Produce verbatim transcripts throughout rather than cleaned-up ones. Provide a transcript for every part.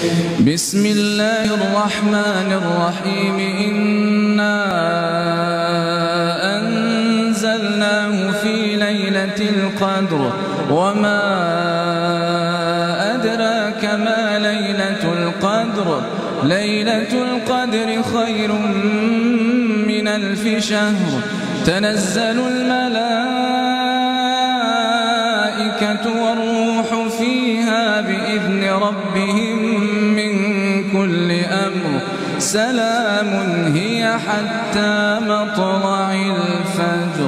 بسم الله الرحمن الرحيم إنا أنزلناه في ليلة القدر وما أدراك ما ليلة القدر ليلة القدر خير من ألف شهر تنزل الملائكة والروح فيها بإذن ربهم من كل أمر سلام هي حتى مطلع الفجر.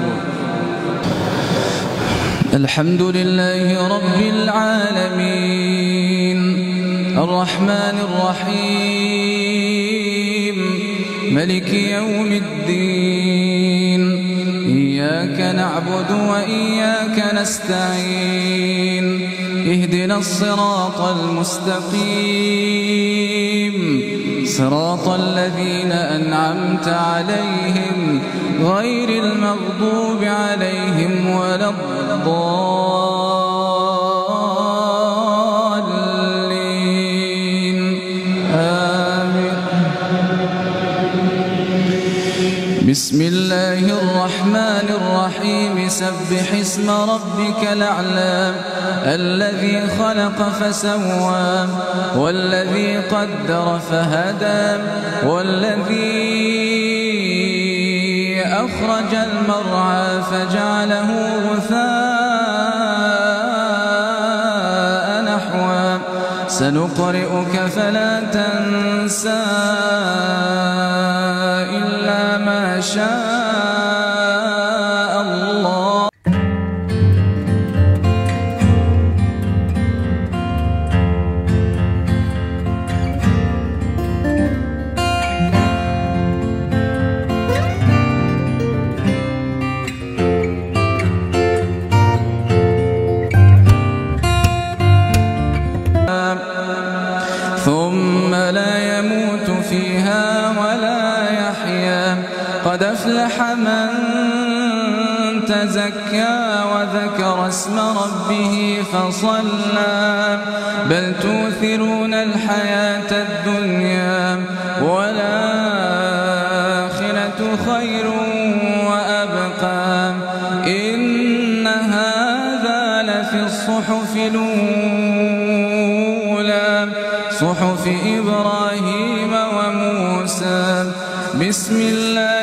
الحمد لله رب العالمين الرحمن الرحيم ملك يوم الدين إياك نعبد وإياك نستعين اهدنا الصراط المستقيم صراط الذين أنعمت عليهم غير المغضوب عليهم ولا الضالين آمين. بسم الله الرحمن الرحيم سبح اسم ربك الأعلى الذي خلق فسوى والذي قدر فهدى والذي أخرج المرعى فجعله غثاء نحوا سنقرئك فلا تنسى إلا ما شاء الله. ثم لا يموت فيها ولا يحيا قد أفلح من تزكى وذكر اسم ربه فصلى بل تؤثرون الحياة الدنيا والآخرة خير وأبقى إن هذا لفي الصحف الأولى صحف إبراهيم وموسى. بسم الله